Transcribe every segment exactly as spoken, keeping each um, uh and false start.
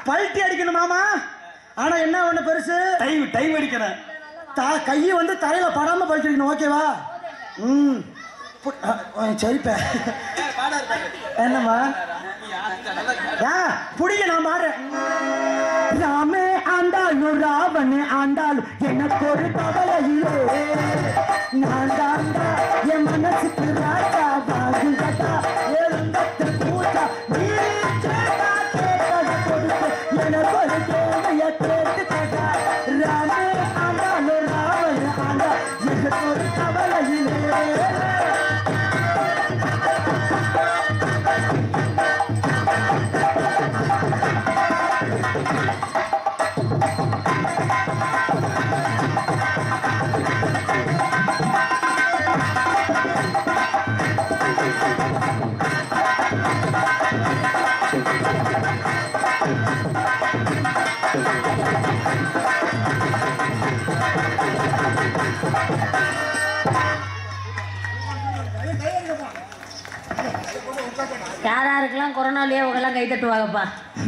பல்ட்டி அடிக்கணும் மாமா. ஆனா என்ன ஒண்ணு பெருசு, டைம் டைம் அடிக்கணும். கையை வந்து தரையில படாம பல்ட்டி அடிக்கணும். ஓகேவா? ம் சரிப்ப. என்னம்மா புடிங்க, நான் பாடுறேன். ராமே ஆண்டாலும் ராவணே ஆண்டாலும் எனக்கு ஒரு கவலையிலே, நான் தாண்டா என் மனசுக்கு ராஜா வாங்குகட்டா எழுந்தத்து பூஜா நீ கேட்டா கேட்டதை கொடுத்து எனக்கு ஒரு தேவைய கேட்டுக்கட்டா. ராமே ஆண்டாலும் ராவணே ஆண்டா எனக்கு ஒரு கவலையிலே. யாராருக்கெல்லாம் கொரோனாலேயே அவங்கெல்லாம் கை தட்டுவாங்கப்பா.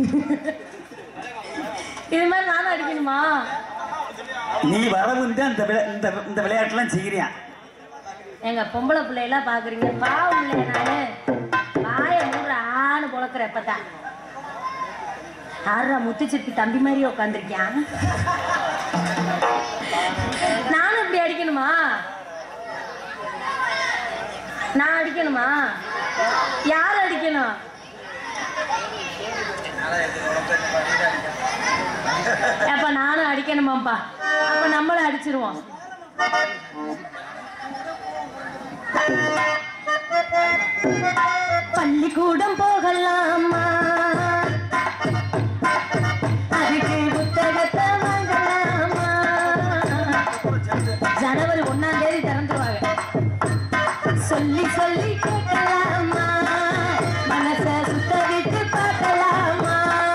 இது மாதிரி நானும் அடிக்கணுமா? நீ வரவுந்து அந்த இந்த விளையாட்டுலாம் செய்கிறியா? எங்க பொம்பளை பிள்ளையெல்லாம் பாக்குறீங்க, பாவம் இல்லையா? நானு வாய மூடுற ஆணு பொழக்கிற எப்பதான் ஆறா முத்துச்சிப்பி தம்பி மாதிரி உட்காந்துருக்கியான். நானும் இப்படி அடிக்கணுமா? நான் அடிக்கணுமா? யார் அடிக்கணும்? அப்ப நானும் அடிக்கணுமாப்பா. அப்ப நம்மளும் அடிச்சிருவோம். பள்ளிக்கூடம் போகலாமா, அதுக்கு புத்தகத்தை வாங்கலாமா. ஜனவரி ஒன்னாம் தேதி திறந்துருவாங்க. சொல்லி சொல்லி கேட்கலாமா, மனச சுத்த விட்டு பார்க்கலாமா.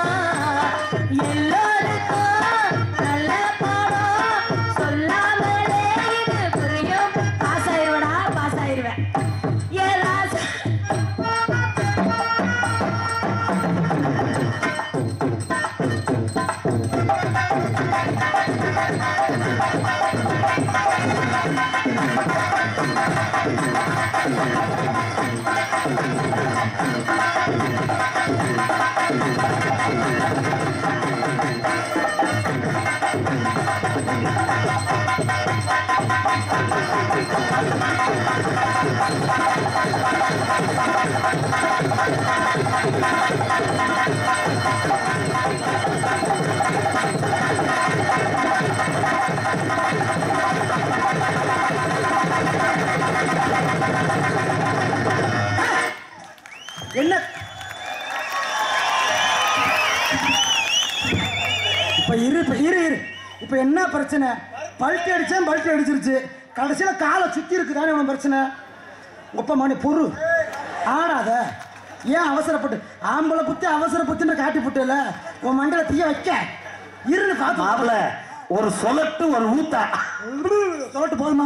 எல்லோருக்கும் நல்ல பாடம் சொல்லாமலே இது புரியும். பாஸ் ஆயிருவடா, பாஸ் ஆயிருவேன். என்ன இப்ப இரு இப்ப இரு இரு இப்ப என்ன பிரச்சனை? பல்ட்டி அடிச்சேன், பல்ட்டி அடிச்சிருச்சு. கடைசியில காலை சுத்தி இருக்குதானே உனக்கு பிரச்சனை. ஒப்ப மணி பொறு ஆடாத. ஏன் அவசரப்பட்டு ஆம்பளை புத்தி அவசர புத்தின்னு காட்டி புட்டல உன் மண்டல தீய வைக்க இருந்து பார்த்து மாப்பிள ஒரு சொலட்டு ஒரு ஊத்தா சொலட்டு போதுமா?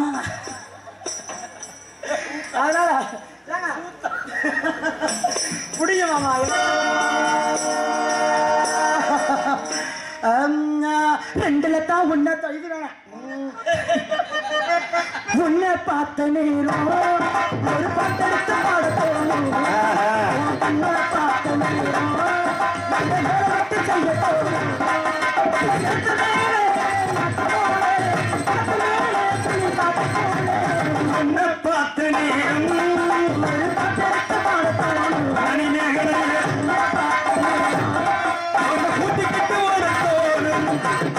அதனால புடிங்க மாமா. ரெண்டுல தான் உன்னை இது வேணாம். உன்னை பார்த்த நேரம் ஒரு பாட்டெடுத்து பாட தோணும். உன்னை பார்த்த நேரம் விட்டு செய்ய தோணும். உன்னை பார்த்த நேரம் ஒரு பாட்டெடுத்து பாட தோணும். கூட்டிக்கிட்டு ஓட தோணும்.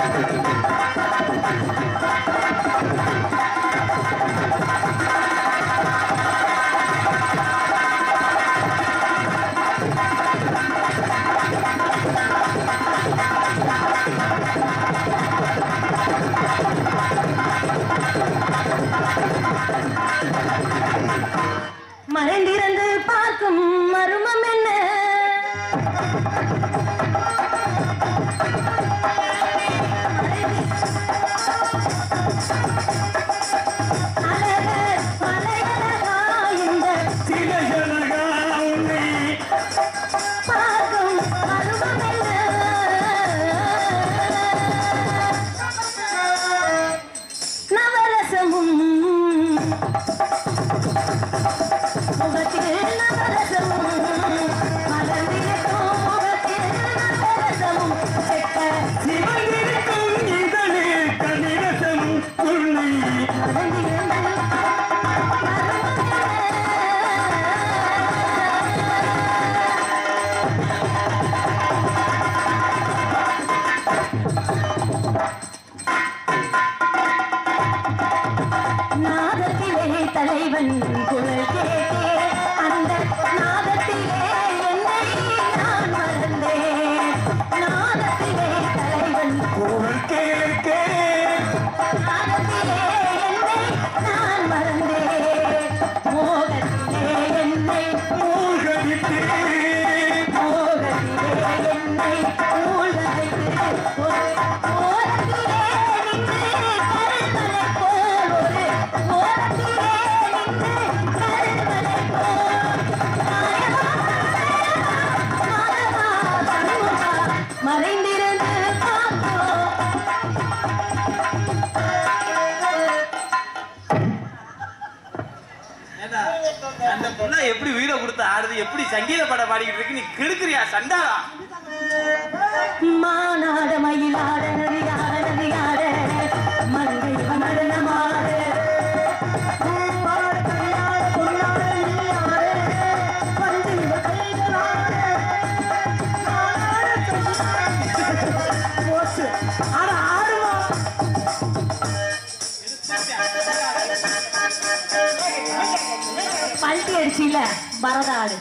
மறைந்திருந்து பார்க்கும் மர்மம் என்ன? மறைந்திருந்து தலைவன் குரல் கேட்டே அந்த நாதத்திலே என்னை நான் மறந்தேன் நாதத்திலே தலைவன் குரல் கேட்கே நாதத்திலே என்னை நான் மறந்தேன் மோகத்திலே என்னை மூழ்கடித்தே மோகத்திலே என்னை மூழ்கடித்து ஓரத்திலே நின்று கருமலை போல் ஒரு ஓரத்திலே நின்று கருமலை போல் மறைந்திருந்து பார்த்தோம் அந்த புள்ள எப்படி உயிரை கொடுத்து ஆடுது எப்படி சங்கீத பாடம் பாடிக்கிட்டு இருக்கு நீ கெடுக்கிறியா சண்டாளா மானாட மயிலாட நதியாட நதியாட மங்கை நடனமாட பல்ட்டி அடிச்சில பரதாடு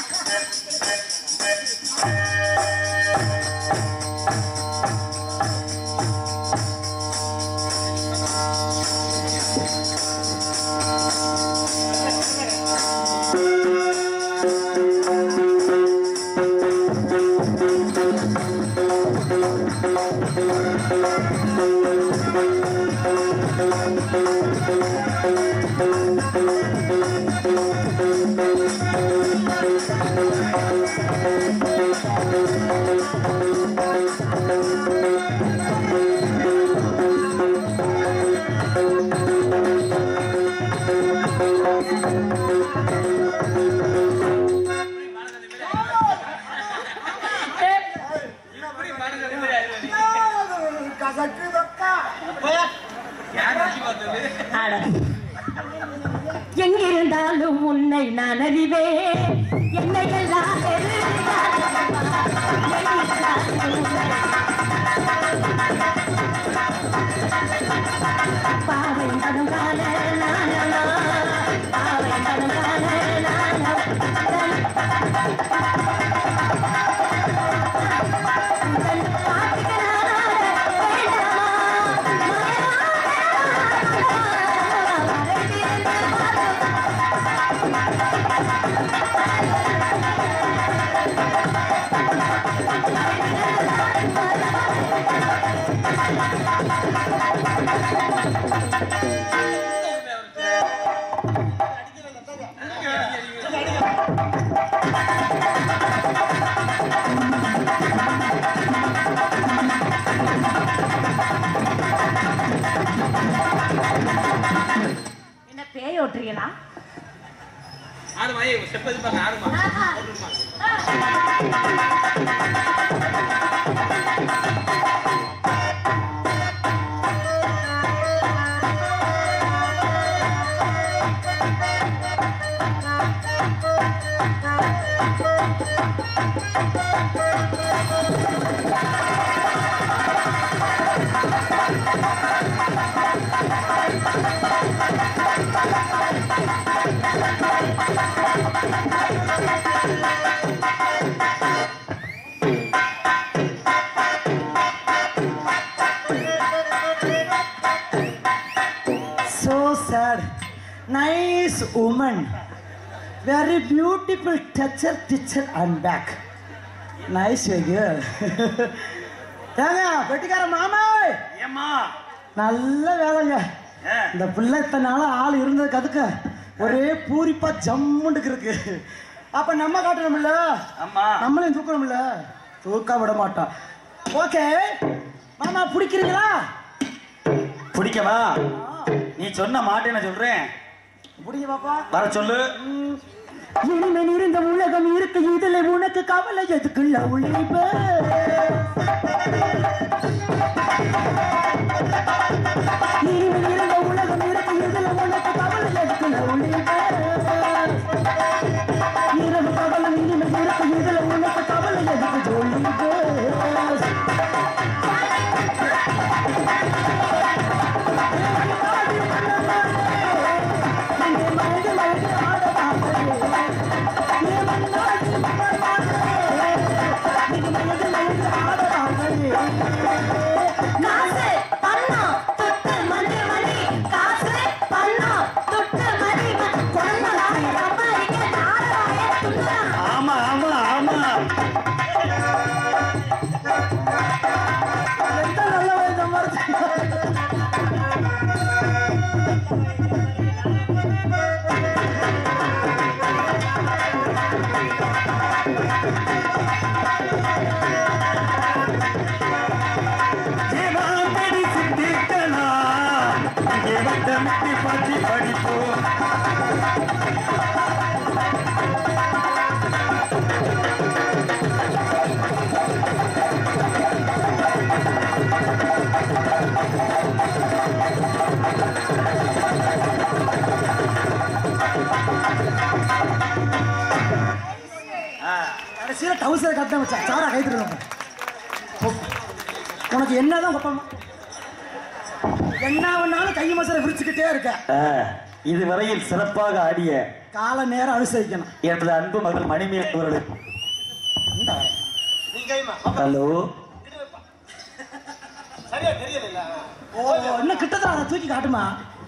எங்கிருந்தாலும் உன்னை நான் அறிவேன் என்னை எல்லாம் பாவை நடுங்கால நானா பாவை நடுங்கால நானா என்ன பேய் ஓட்டுறீங்களா ஆடுமா ஏ செப்பது பாக்க ஆடுமா So sad. Nice woman. Very beautiful teacher, teacher and back. Nice girl. ஏங்க வெட்டிக்கார மாமா ஏம்மா நல்ல வேலைங்க. இந்த பிள்ளை இத்தனை நாளா ஆள் இருந்ததுக்கு அதுக்கு ஒரே பூரிப்பா ஜம்முண்டுக்கு இருக்கு. அப்ப நம்ம காட்டணும்ல, ஆமா நம்மளையும் தூக்கணும்ல, தூக்க விட மாட்டோம். ஓகே மாமா பிடிக்கிறீங்களா? பிடிக்கவா நீ சொன்ன மாட்டேன்னு சொல்றேன் பிடிங்க பாப்பா. வர சொல்லு இனிமேல் இருந்த உலகம் இருக்கு இதுல உனக்கு கவலை எதுக்குள்ள உழைப்பு இனிமேல் இருந்த உலகம் இருக்கு இதுல உனக்கு கவலை எதுக்குள்ள உழைப்பு இரவு பகலும் இனிமேல் இருக்கு இதுல உனக்கு கவலை எதுக்கு ஜொலிப்பு மழை காசு பணம் தொட்டு மணி மணி காசு பணம் தொட்டு மணி மணி கொள்ளலாய சம்பாதிக்க நாராய துன்பம். ஆமா ஆமா ஆமா எந்த நல்லவன் சம்பாதிச்சு கடைசியில டவுசரை கட்ட வச்சா சாரா கைத்துருங்க. உனக்கு என்னதான் குப்பமா என்ன வேணாலும் கை மசாலா விரிச்சுக்கிட்டே இருக்க. இதுவரையில் சிறப்பாக ஆடிய கால நேரம் அனுசரிக்கணும். எனது அன்பு மகள் மணிமேல் அவர்களுக்கு ஹலோ. ஓ இன்னும் கிட்டத்தட்ட அதை தூக்கி காட்டுமா.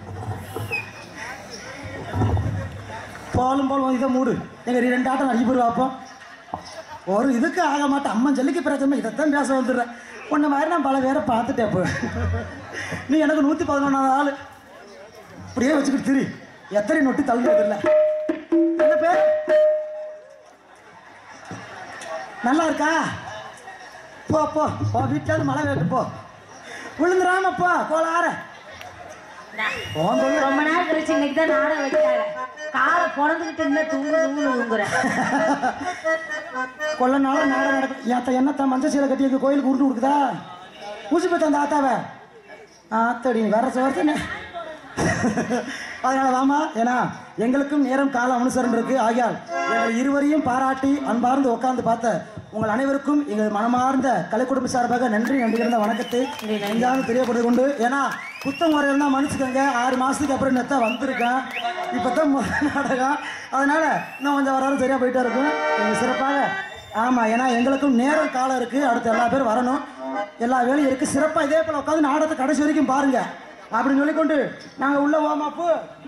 போலும் போலும் இதை மூடு. எங்க ரெண்டு ஆட்டம் அடிச்சு போய் பார்ப்போம். ஒரு இதுக்கு ஆக மாட்டேன். அம்மன் ஜல்லிக்கு பிரச்சனை இதைத்தான் பேச வந்துடுறேன். உன்ன மாதிரி நான் பல பேரை பார்த்துட்டேன். இப்போ நீ எனக்கு நூற்றி பதினொன்றாவது ஆள் அப்படியே வச்சுக்கிட்டு திரி. எத்தனை நொட்டி தள்ளுறது இல்லை. என்ன பேர் நல்லா இருக்கா? போ போ போ வீட்டில் மழை வேட்டு போ. விழுந்துடாம போ கோளார. ரொம்ப நாள் கழிச்சு இன்னைக்கு தான் நாடகம் வைக்கிறாங்க. காலை பிறந்துக்கிட்டு இருந்தா தூங்கு தூங்குன்னு தூங்குறேன். கொள்ள நாள நாடகம் நடக்கும். ஏத்த என்னத்தான் மஞ்சள் சீலை கட்டி எங்கள் கோயிலுக்கு உருண்டு கொடுக்குதா? ஊசி பத்த அந்த ஆத்தாவை ஆத்தடி வர சோர்த்தனே. அதனால வாமா. ஏன்னா எங்களுக்கும் நேரம் காலம் அனுசரணை இருக்கு. ஆகியால் எங்கள் இருவரையும் பாராட்டி அன்பார்ந்து உட்கார்ந்து பார்த்த உங்கள் அனைவருக்கும் எங்கள் மனமார்ந்த கலை குடும்ப சார்பாக நன்றி நன்றி இருந்த வணக்கத்தை நெஞ்சாலும் தெரியப்படுது கொண்டு. ஏன்னா புத்தம் முறையில் தான் மன்னிச்சுக்கோங்க. ஆறு மாதத்துக்கு அப்புறம் நேத்தான் வந்திருக்கேன். இப்போ தான் நாடகம். அதனால் இன்னும் கொஞ்சம் வராலும் சரியாக போயிட்டே இருக்கும். எங்கள் சிறப்பாக ஆமாம். ஏன்னா எங்களுக்கும் நேரம் காலம் இருக்குது. அடுத்து எல்லா பேரும் வரணும். எல்லா வேலையும் இருக்குது. சிறப்பாக இதே போல் உட்காந்து நாடகத்தை கடைசி வரைக்கும் பாருங்கள் அப்படின்னு சொல்லிக்கொண்டு நாங்கள் உள்ள ஓமாப்பு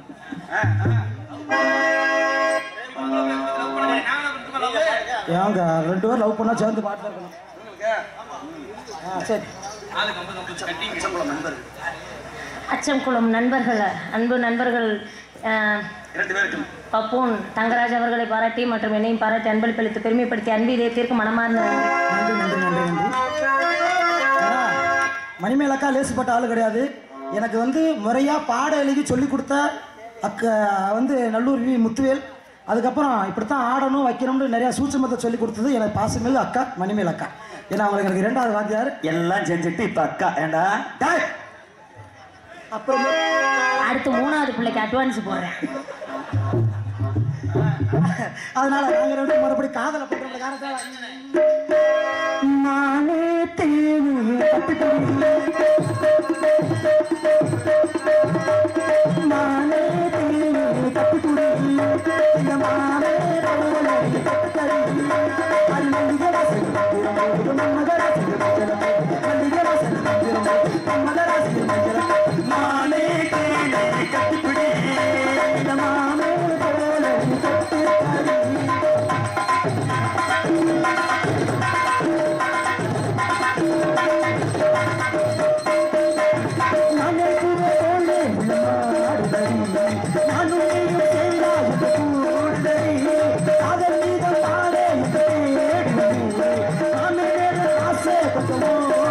ஏங்க ரெண்டு பேரும் லவ் பண்ணா சேர்ந்து பாட்டு இருக்கணும். சரி அச்சம்குளம் நண்பர்கள் அன்பு நண்பர்கள் பப்பூன் தங்கராஜ் அவர்களை பாராட்டி மற்றும் என்னையும் பாராட்டி அன்பளிப்பளித்து பெருமைப்படுத்தி அன்பு இதயத்திற்கு மனமார்ந்த நன்றி நன்றி நன்றி நன்றி. மணிமேலக்கா லேசுப்பட்ட ஆளு கிடையாது. எனக்கு வந்து முறையாக பாட எழுதி சொல்லி கொடுத்த அக்க வந்து நல்லூர் வி முத்துவேல். அதுக்கப்புறம் இப்படித்தான் ஆடணும் வைக்கணும்னு நிறையா சூட்சமத்தை சொல்லி கொடுத்தது எனக்கு பாசமிகு அக்கா மணிமேல் அக்கா. ஏன்னா அவங்களுக்கு எனக்கு இரண்டாவது வாத்தியார். எல்லாம் செஞ்சுட்டு இப்ப அக்கா ஏண்டா அப்புறம் அடுத்து மூணாவது பிள்ளைக்கு அட்வான்ஸ் போடுறேன். அதனால நாங்கள் ரெண்டு மறுபடி காதலை போட்டு காரணத்தால் நானே தேவு நானே தேவு தப்புக்குடி இந்த மானே Come on.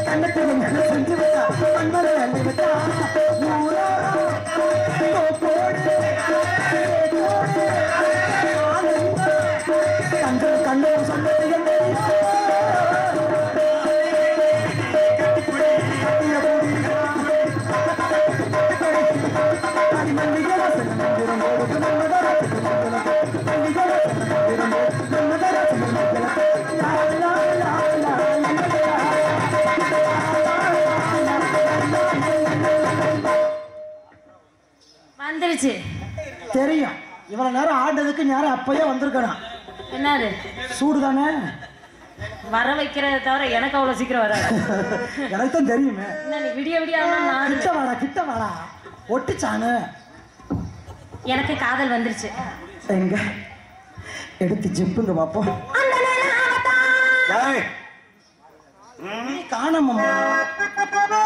கண்ணத்தை என்ன செஞ்சு விட்டா கண்ணலை அள்ளி விட்டா ஊரோ போடு கண்கள் கண்ணும் சொன்னது என்ன வந்துருச்சு. தெரியும். இவ்வளவு நேரம் ஆடுறதுக்கு நேரம் அப்பயே வந்திருக்கணும். என்னது சூடு தானே வர வைக்கிறத தவிர எனக்கு அவ்வளவு சீக்கிரம் வராது. எனக்கு தான் தெரியுமே. என்ன நீ விடிய விடிய நான் கிட்ட வாடா கிட்ட வாடா ஒட்டுச்சானு. எனக்கு காதல் வந்துருச்சு. எங்க எடுத்து ஜிப்புங்க பாப்போம். காணாமம்மா